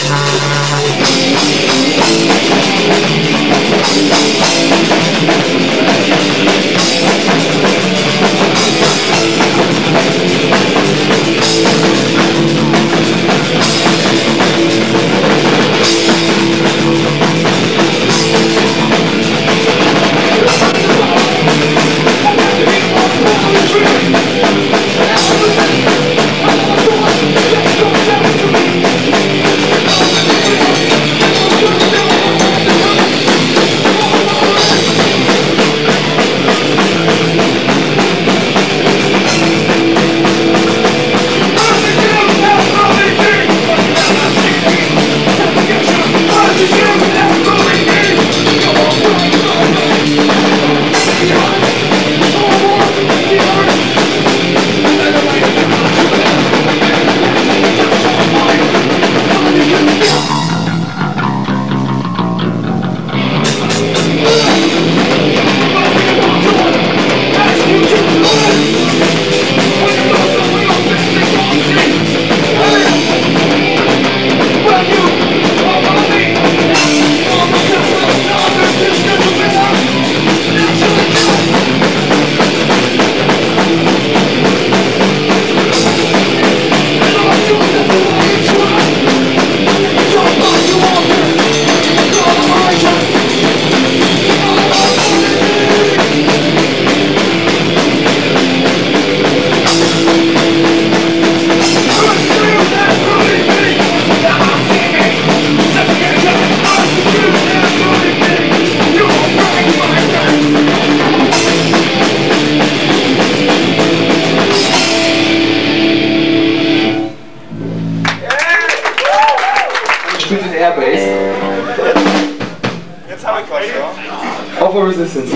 Jetzt habe ich was, ja. Auch for Resistance.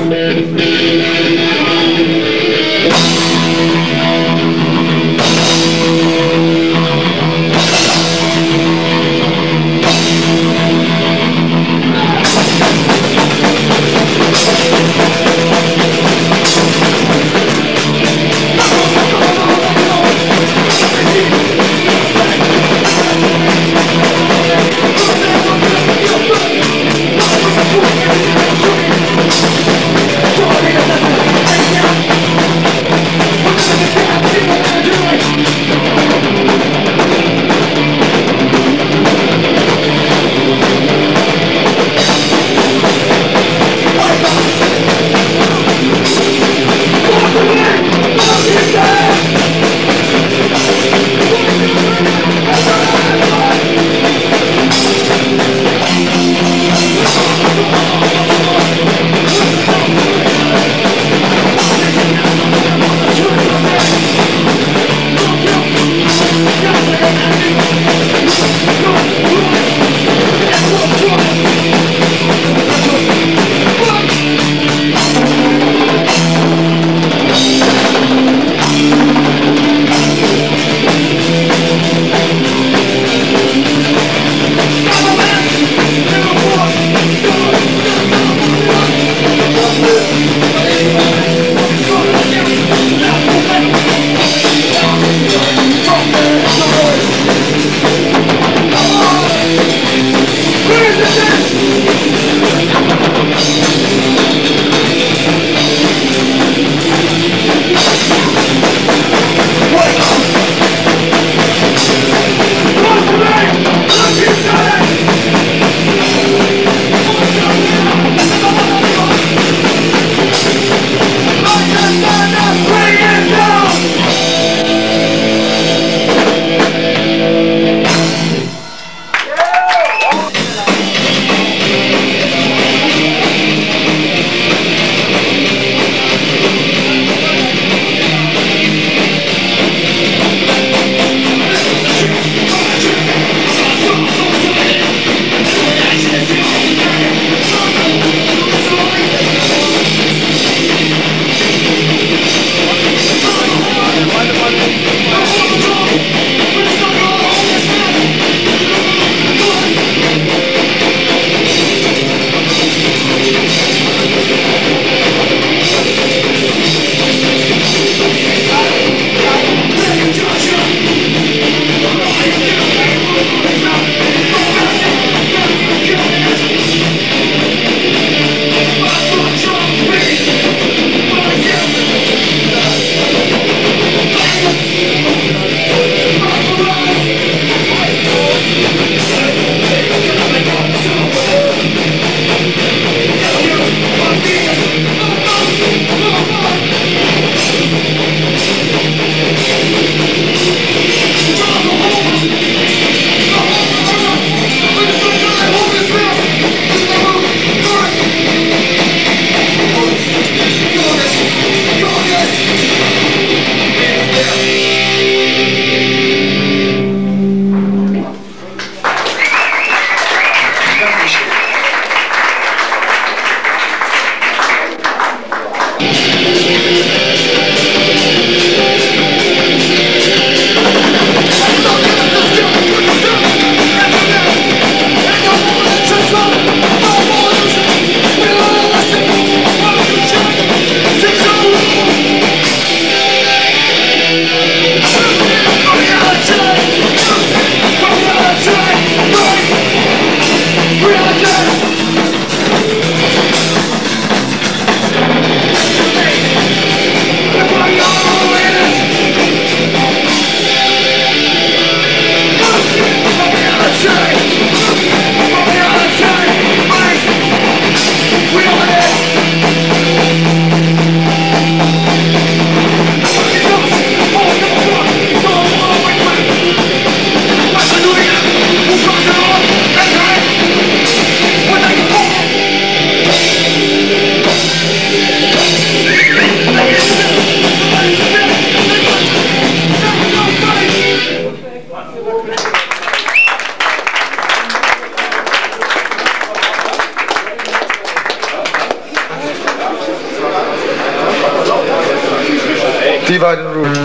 Divide and rule.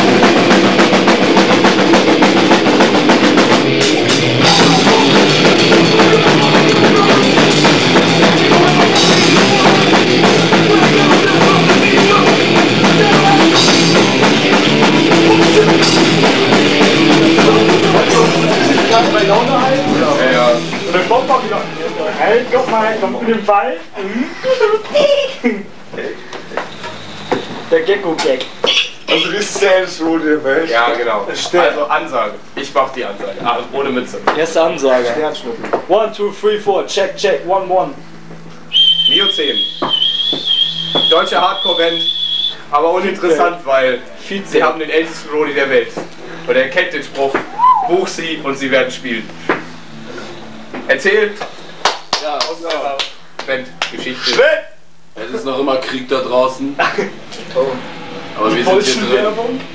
Und der Bob war wieder, hey, guck mal, komm mit dem Ball. Der Gecko-Gag. Also das ist der älteste Rudi der Welt. Ja, genau. Also Ansage. Ich mach die Ansage. Ah, ohne Mütze. Erste Ansage. 1, 2, 3, 4, check, check, 1, 1. Mio 10. Deutsche Hardcore-Band, aber uninteressant, weil sie haben den ältesten Rodi der Welt. Und er kennt den Spruch, buch sie und sie werden spielen. Erzählt Ja, aus eurer Bandgeschichte. es ist noch immer Krieg da draußen. Aber wir sind hier drin.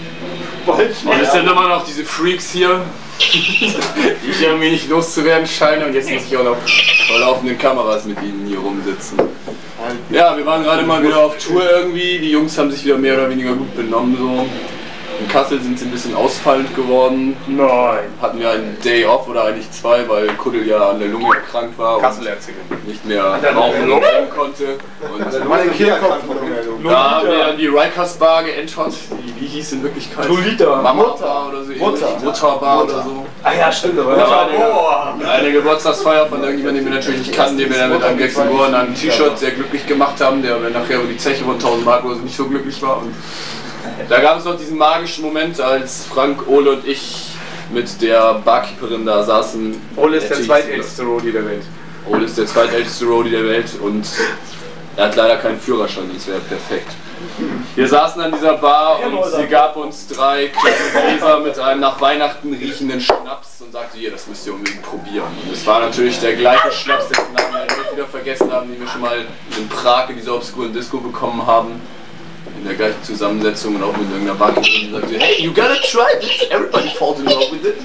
Und es sind immer noch diese Freaks hier, die ich irgendwie nicht loszuwerden scheine. Und jetzt muss ich auch noch vor laufenden Kameras mit ihnen hier rumsitzen. Ja, wir waren gerade mal wieder auf Tour irgendwie. Die Jungs haben sich wieder mehr oder weniger gut benommen so. In Kassel sind sie ein bisschen ausfallend geworden. Nein. Hatten wir einen Day off oder eigentlich 2, weil Kuddel ja an der Lunge erkrankt war Kassel-Erzählen. und nicht mehr rauchen und trinken konnte. Und Meine Kirchkopf. da haben wir dann die Rikers Bar geentert. Wie hieß in Wirklichkeit? Lolita. Mama Bar oder so. Mutterbar oder so. Ah ja, stimmt, aber Da war eine Geburtstagsfeier von irgendjemandem, den wir natürlich nicht kannten, den wir dann mit einem Gexen Gore und einem T-Shirt sehr glücklich gemacht haben, der nachher über die Zeche von 1000 Mark oder so nicht so glücklich war. Und da gab es noch diesen magischen Moment, als Frank, Ole und ich mit der Barkeeperin da saßen. Ole ist der zweitälteste Rodi der Welt. Ole ist der zweitälteste Roadie der Welt und er hat leider keinen Führerschein, das wäre perfekt. Wir saßen an dieser Bar und sie gab uns 3 kleine Gläser mit einem nach Weihnachten riechenden Schnaps und sagte, hier, das müsst ihr unbedingt probieren. Und es war natürlich der gleiche Schnaps, dessen Namen wir nicht wieder vergessen haben, den wir schon mal in Prag in dieser obskuren Disco bekommen haben. In der gleichen Zusammensetzung und auch mit irgendeiner Barkeeperin, die sagte, hey, you gotta try this, everybody falls in love with it.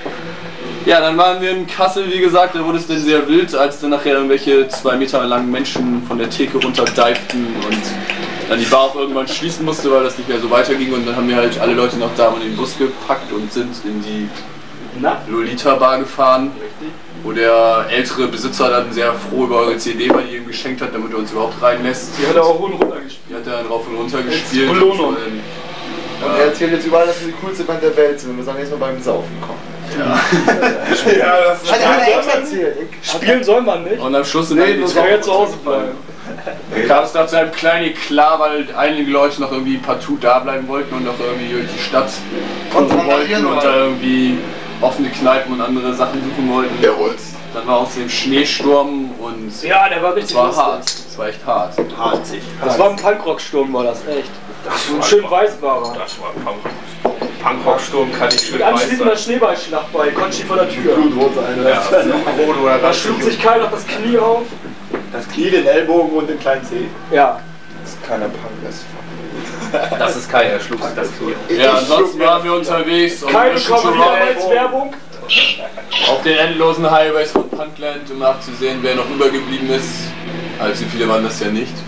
Ja, dann waren wir in Kassel, wie gesagt, da wurde es dann sehr wild, als dann nachher irgendwelche 2 Meter langen Menschen von der Theke runterdivten und dann die Bar auch irgendwann schließen musste, weil das nicht mehr so weiterging und dann haben wir halt alle Leute noch da in den Bus gepackt und sind in die Lolita Bar gefahren, wo der ältere Besitzer dann sehr froh über eure CD bei ihm geschenkt hat, damit er uns überhaupt reinlässt. Die hat er auch runter gespielt. Die hat er dann rauf und runter gespielt. Belohnung. Und er erzählt jetzt überall, dass wir die coolste Band der Welt sind. Wir sollen jetzt mal beim Saufen kommen. Ja. Ja, das ist echt erzählt. Spielen soll man nicht. Und am Schluss sind Nee, dann nur die soll er Tauben zu Hause gefallen. bleiben. Kam es da zu einem kleinen Eklat, weil einige Leute noch irgendwie partout da bleiben wollten und noch irgendwie durch die Stadt Und gucken wollten randalieren und da wollten. irgendwie offene Kneipen und andere Sachen suchen wollten. Jawohl. Dann war außerdem Schneesturm und Ja, der war es richtig war lustig. hart. Es war echt hart. Das war ein Punkrock-Sturm, war das, echt. Das Und schön weiß war er. Das war Punkrock-Sturm, kann ich schön Mit weiß anschließender sein. Schneeballschlacht bei Conchi vor der Tür. Blutrote eine. Ja, Rot oder Da schlug sich Kai noch das Knie auf. Das Knie, den Ellbogen und den kleinen Zeh. Ja. Das ist keiner Punk, das ist Das ist Kai, er schlug sich das Knie. Ja, ansonsten waren wir unterwegs und Kai bisschen bekommt zu wieder rocken als Werbung. auf den endlosen Highways von Punkland, um nachzusehen, wer noch übergeblieben ist. Allzu viele waren das ja nicht.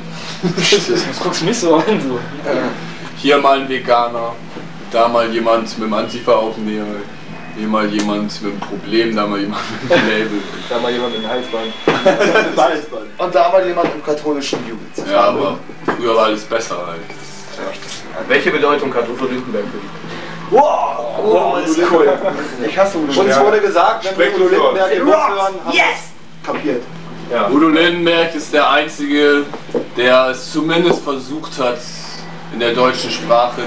Das guckst du mich so an, so. Hier mal ein Veganer, da mal jemand mit dem Antifa-Aufnäher, hier mal jemand mit einem Problem, da mal jemand mit einem Label. Da mal jemand mit dem Halsband. Und da mal jemand im katholischen Jugendziel. Ja, aber früher war alles besser halt. Welche Bedeutung hat Udo Lindenberg für dich? Wow! Oh, das ist cool. Ich hasse Udo Lindenberg. Uns wurde gesagt, wenn wir Udo Lindenberg im Bus hören, haben wir es kapiert. Ja. Udo Lindenberg ist der Einzige, der es zumindest versucht hat, in der deutschen Sprache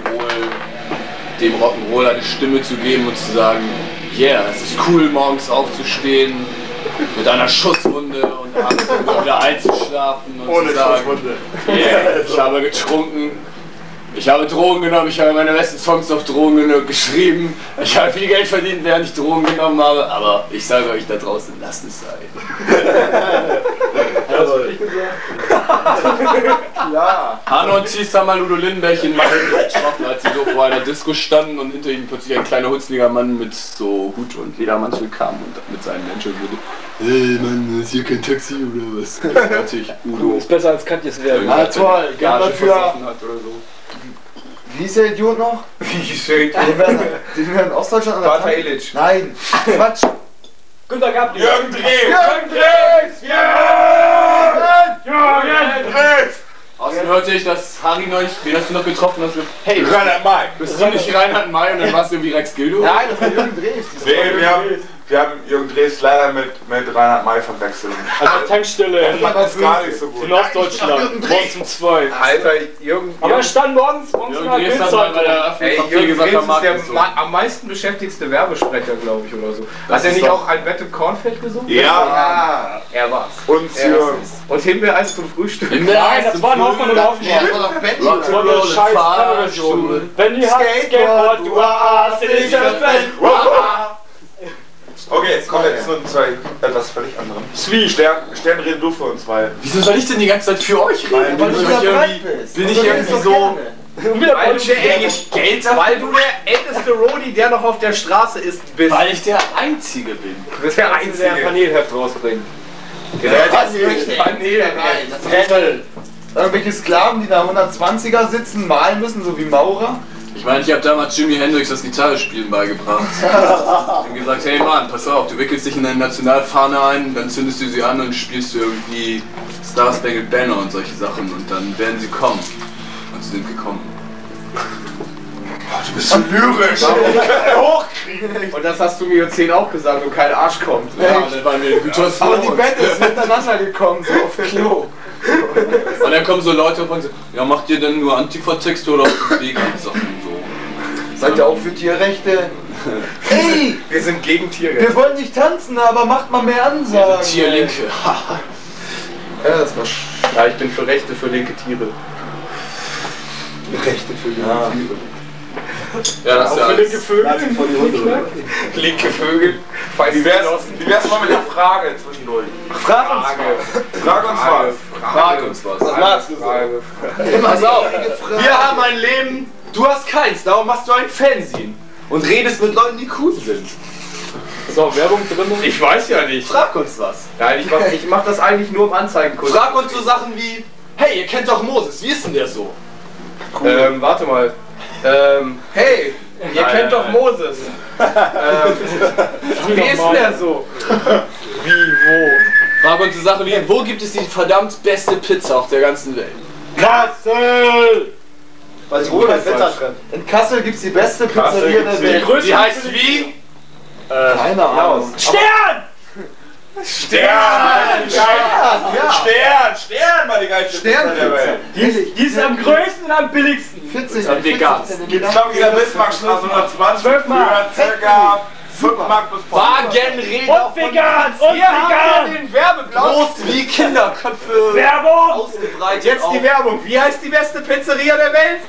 dem Rock'n'Roll eine Stimme zu geben und zu sagen, yeah, es ist cool, morgens aufzustehen mit einer Schusswunde und abends wieder einzuschlafen und Ohne zu sagen, Schusswunde. yeah, ich habe getrunken, ich habe Drogen genommen, ich habe meine besten Songs auf Drogen geschrieben, ich habe viel Geld verdient, während ich Drogen genommen habe, aber ich sage euch da draußen, lasst es sein. Ja. Hanno und Thies haben mal Udo Lindenberg in Mann getroffen, als sie so vor einer Disco standen und hinter ihnen plötzlich ein kleiner hutzliger Mann mit so Hut und Ledermantel kam und mit seinen Menschen würde, hey Mann, ist hier kein Taxi oder was? Das ist natürlich Udo. Ist besser als Katjes Werbung. Ah, toll. Wir haben Gage dafür versoffen hat oder so. Wie ist der Idiot noch? Wie schön. Den wir in Ostdeutschland an der Walter Illich. Nein, Quatsch. Günter Gabriel. Jürgen Drews! Jürgen Drews! Außerdem hörte ich, dass Harry neulich, wen hast du noch getroffen hast? Hey, Reinhard May. Bist du nicht Reinhard May und dann warst du irgendwie Rex Gildo? Nein, das war Jürgen Drews. Nee, wir haben Jürgen Drews leider mit Reinhard May verwechselt. An der Tankstelle Ich fand das gar nicht so gut. in Ostdeutschland. Morgens um 2. Alter, Jürgen. Aber er stand morgens in Jürgen der Drews hat mal bei der Bildzeitung. Ey, Eröffnung Jürgen gesagt, Drews ist der so. am meisten beschäftigste Werbesprecher, glaube ich, oder so. Das Hat er ist nicht doch- auch ein Wette Kornfeld gesungen? Ja. Er war's. Und Und Himbeereis zum Frühstück. Nein, das waren Hoffmann und Hoffmann. Das war doch Benny. Das war eine scheiß Coverversion. Wenn die Skateboard, du hast in dieser Welt. okay, jetzt kommen wir zu etwas völlig anderem. Stern, reden du für uns, weil... Wieso soll ich denn die ganze Zeit für euch reden? Weil du Bin so ich bereit irgendwie, bist. bin Und ich du irgendwie redest so... doch gerne. Weil du der älteste Roadie, der noch auf der Straße ist, bist. Weil ich der Einzige bin. Du bist der Einzige, der ein Panelheft rausbringt. Panel. Irgendwelche Sklaven, die da 120er sitzen, malen müssen, so wie Maurer. Ich meine, ich habe damals Jimi Hendrix das Gitarrespielen beigebracht. Ich habe gesagt, hey Mann, pass auf, du wickelst dich in deine Nationalfahne ein, dann zündest du sie an und spielst du irgendwie Star Spangled Banner und solche Sachen und dann werden sie kommen. Und sie sind gekommen. Du bist so lyrisch. Und das hast du mir 10 auch gesagt und kein Arsch kommt. Ja, und dann waren wir ein guter Aber die Slogan. Band ist miteinander gekommen, so auf Klo. Und dann kommen so Leute und fragen so, ja, macht ihr denn nur Antifa-Texte oder auch Vegan-Sachen so? Seid ihr auch für Tierrechte? Ey, Wir sind gegen Tiere. wir wollen nicht tanzen, aber macht mal mehr Ansagen. Tierlinke. Ja, das war Ja, ich bin für Rechte für linke Tiere. Rechte für die Tiere. Ja, das ist ja Für linke alles. Vögel. Linke Vögel. Wie wär's mal mit der Frage zwischendurch? Frag uns Frag uns was. Frag uns was. Frage. Pass auf, wir haben ein Leben, du hast keins, darum machst du ein Fernsehen und redest mit Leuten, die cool sind. Ist auch Werbung drin? Ich weiß ja nicht. Frag uns was. Nein, ich mach das eigentlich nur im Anzeigenkurs. Frag uns so Sachen wie, hey, ihr kennt doch Moses, wie ist denn der so? Warte mal. Hey, ihr kennt doch Moses. Wie ist denn der so? Wie, wo? Frag uns so Sachen wie, wo gibt es die verdammt beste Pizza auf der ganzen Welt? Kassel! Was ich wohl in Kassel gibt's die beste Pizzeria der Welt. Die heißt wie? Keine Ahnung. Stern! Stern, war die geilste Pizza der Welt. Die ist am größten und am billigsten. 40 Am vegan. Gibt's noch wieder Bismarckstraße 120 12 Mark. für circa 5 Mark bis Wagenräder Und vegan! Und vegan! Den Werbeblock. groß wie Kinderköpfe Werbung! ausgebreitet. Jetzt die Werbung. Wie heißt die beste Pizzeria der Welt?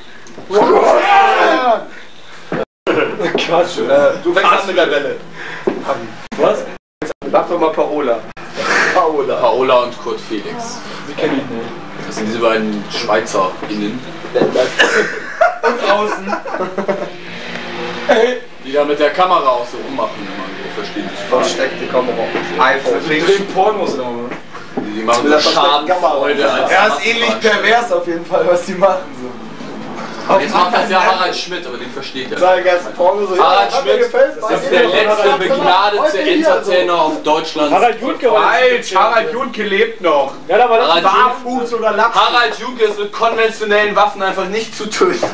Quatsch. Du fängst an mit der Welle. Was? Sag doch mal Paola. Paola und Kurt Felix. Die kenn ich nicht. Das sind diese beiden SchweizerInnen, Und außen. die da mit der Kamera auch so rummachen, wenn man so versteht. Versteckte Kamera. iPhone. Die drehen Pornos da, oder? Die machen so Schadenfreude als Er ist ähnlich pervers auf jeden Fall, was die machen. So. Jetzt macht das ja Harald Schmidt, aber den versteht er. Seine ganzen Porno so. Harald Schmidt ist der letzte begnadete Entertainer auf Deutschland. Harald Junke Falsch, Harald Junke lebt noch. Ja, da war das Harald Barfuß oder Lappen. Harald Junke ist mit konventionellen Waffen einfach nicht zu töten.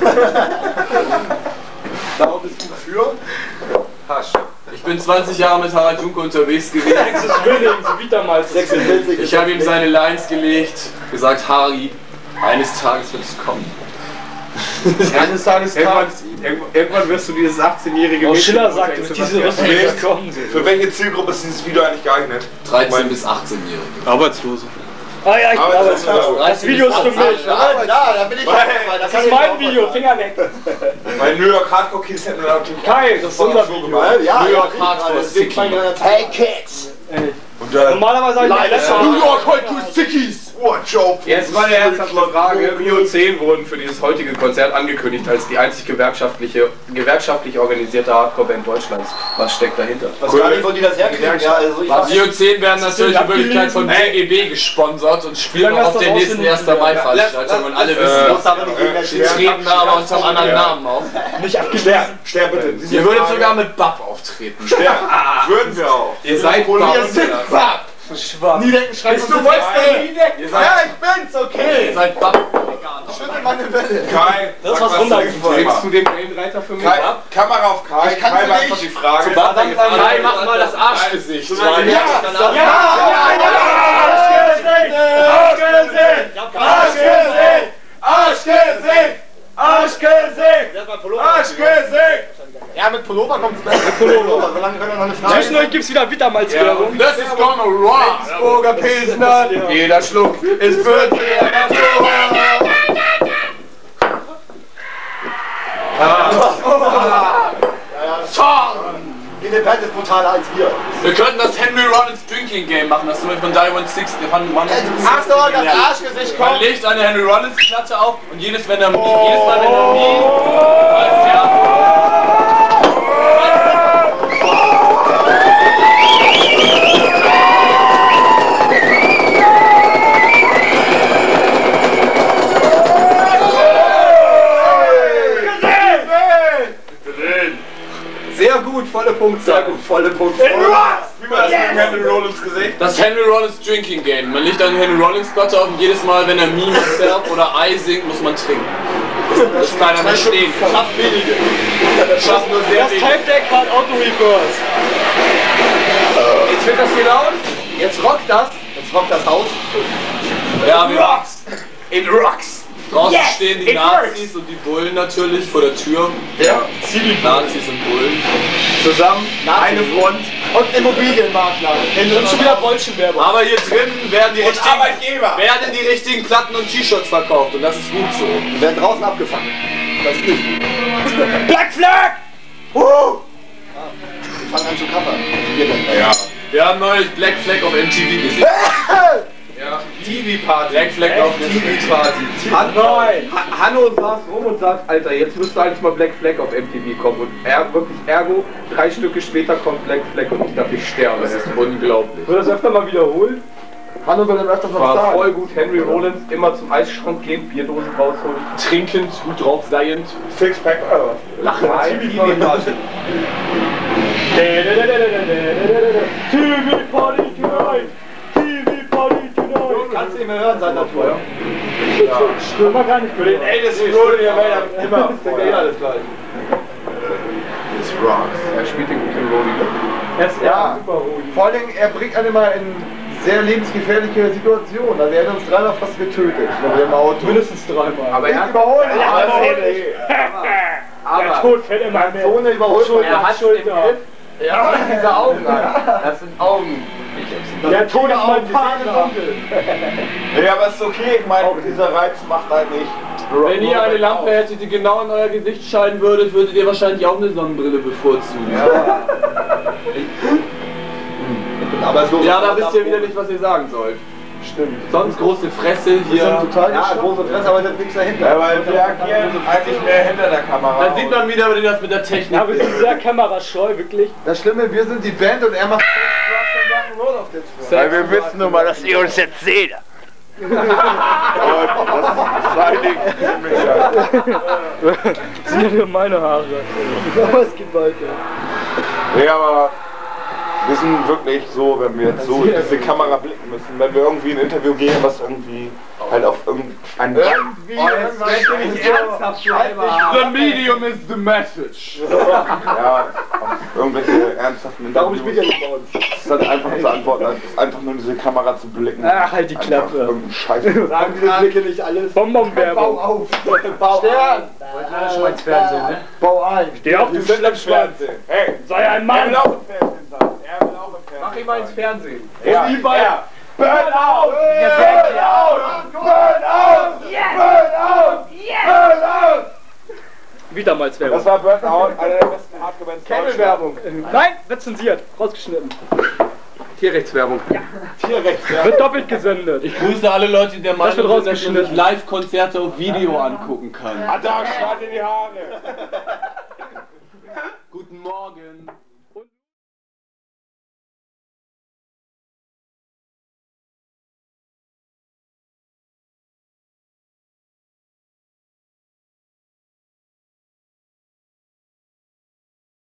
Darum bist du für? Hasch. Ich bin 20 Jahre mit Harald Junke unterwegs gewesen. Texas Willing, so wie damals. 46. Ich habe ihm seine Lines gelegt, gesagt, Harry, eines Tages wird es kommen. Eines Tages kam Irgendwann wirst du dieses 18-jährige Oh, Mädchen. Schiller sagte, mit dieser Rüstung wird kommen. Für welche Zielgruppe ist dieses Video eigentlich geeignet? 13 bis 18-Jährige. Arbeitslose. Ah ja, ich Aber glaube, das ist das Video ist für mich. Ja, da bin ich dabei. Das ist mein Video, Finger weg. Bei New York Hardcore Kids hätten wir natürlich Kai, das ist unser Video. Ja, New York Hardcore Sicky. Hey Kids! und Normalerweise habe ich New York Hardcore Sickies. Watch out! Jetzt mal eine ernsthafte Frage. Mio 10 wurden für dieses heutige Konzert angekündigt als die einzig gewerkschaftlich organisierte Hardcore-Band Deutschlands. Was steckt dahinter? Was gar nicht, wo die das herkriegen? Ja, also Mio 10 werden natürlich in Wirklichkeit von DGB gesponsert und spielen auch auf der nächsten 1. Mai-Veranstaltung und alle wissen, sie treten da aber unter einem anderen Namen auf. Nicht abgeschlossen. Sterb bitte. Ihr würdet sogar mit Bab auftreten. Würden wir auch. Ihr seid Bab. Niedecken schreibt Du wolltest da Niedecken? Ja, ich bin's, okay. Ihr seid Bab. Schüttel meine Welle. Kai, Das ist was runtergefallen. Bringst du den Wellenreiter für mich Kai, ab? Kamera auf Kai. Ich kann's Kai nicht. beantwortet die Frage. Kai, mach mal das Arschgesicht. Ja, mit Pullover kommt's besser. Mit Pullover, solange können wir noch eine Frage. Zwischen euch gibt's wieder Wittermalzwerbung. Das ist gonna rock. Burger Pilsner, jeder Schluck ist für die Natur. Die Band ist brutaler als wir. Wir könnten das Henry Rollins Drinking Game machen, das wir von Diamond Six. Achtung, das Arschgesicht Man kommt. legt eine Henry Rollins Platte auf und jedes Mal, wenn er nie, weiß ja. Sehr gut, volle Punktzahl. Volle Punkte. Wie war das mit Henry Rollins gesehen? Das Henry Rollins Drinking Game. Man legt eine Henry Rollins Platte auf und jedes Mal, wenn er Me, Myself oder I singt, muss man trinken. Das ist keiner mehr stehen. Schafft wenige. Schafft nur sehr Das wenig. Type Deck hat Auto-Reverse. Jetzt wird das hier laut. Jetzt rockt das. Jetzt rockt das Haus. Ja, wir Rocks. It rocks. draußen stehen die Nazis und die Bullen natürlich vor der Tür. Ja. Nazis und Bullen. Zusammen, eine Front. Und Immobilienmakler. Und schon wieder Bolschenwerbung. Aber hier drin werden die Arbeitgeber. richtigen Platten und T-Shirts verkauft und das ist gut so. Die werden draußen abgefangen. Das ist nicht gut. Black Flag! Die fangen an zu covern. Ja. Wir haben neulich Black Flag auf MTV gesehen. Ja, TV-Party. Black Flag auf TV-Party. Hanno saß rum und sagt, Alter, jetzt müsste eigentlich mal Black Flag auf MTV kommen. Und wirklich ergo, 3 Stücke später kommt Black Flag und ich dachte, ich sterbe. Das ist unglaublich. Wird das öfter mal wiederholt? Hanno will dann öfters was War sagen. voll gut. Henry Rollins immer zum Eisschrank gehen, Bierdosen rausholen, Trinkend, gut drauf seiend. Sixpack, lachen. TV-Party. TV Party tonight! TV Party tonight! Kannst du nicht mehr hören seit der Tour. Kann man gar nicht Den ältesten Rolle der Welt haben immer. Denkt ja alles gleich. It's rocks. Er spielt den guten Rolli. Ja, vor allen Dingen, er bringt einen immer in sehr lebensgefährliche Situationen. Also er hat uns dreimal fast getötet. Im Auto. Mindestens 3 Mal. Aber er hat überholt. Der Tod fällt immer mehr. So eine Überholschuld. Er hat im Griff. Ja, diese Augen an. Das sind Augen. Der Tod ist mein Gegner. Ja, aber ist okay. Ich meine, dieser Reiz macht halt nicht. Wenn ihr eine Lampe hättet, die genau in euer Gesicht scheinen würde, würdet ihr wahrscheinlich auch eine Sonnenbrille bevorzugen. Ja. Arbeitslos. Ja, da wisst ihr wieder nicht, was ihr sagen sollt. Stimmt. Sonst große Fresse Wir sind hier. total große Fresse, aber da ist nichts dahinter. Ja, weil wir agieren eigentlich mehr hinter der Kamera. Da sieht man wieder, wie das mit der Technik Ja, wir sind sehr kamerascheu, wirklich. Das Schlimme, wir sind die Band und er macht Rock'n'Roll auf der Tour. Weil wir wissen nur mal, dass ihr uns jetzt seht. Das sind ja meine Haare. Aber es geht weiter. Ja, aber wir sind wirklich so, wenn wir jetzt so in diese Kamera blicken müssen, wenn wir irgendwie ein Interview geben, was irgendwie halt auf irgendein The medium is the message. ja, auf irgendwelche ernsthaften Darum Interviews. spielt er nicht bei uns. Das ist halt einfach zu antworten, als einfach nur in diese Kamera zu blicken. Ah, halt die Einfach Klappe. irgendein Scheiß. Sagen diese Blicke nicht alles. Bonbonwerbung. Bau auf. Bau Stern. ein. Fernsehen, ne? Bau ein. Steh auf, du Schleppschwanz. Hey, Sei ein er Mann. will auch im Fernsehen sein. Er will auch im Fernsehen. Mach ihn mal ins Fernsehen. Ja, Und die beiden. ja. Burn out! Burn out! Burn out! Burn out! Burn out! Wiedermalswerbung. Das war Burnout, einer der besten Hardcore-Bands Deutschlands. Werbung. Nein, rezensiert. Rausgeschnitten. Tierrechtswerbung. Tierrechtswerbung. Wird doppelt gesendet. Ich grüße alle Leute, die der Meinung wird sind, dass man rausgeschnitten. Live-Konzerte auf Video angucken kann. Ada, schneid in die Haare! Guten Morgen.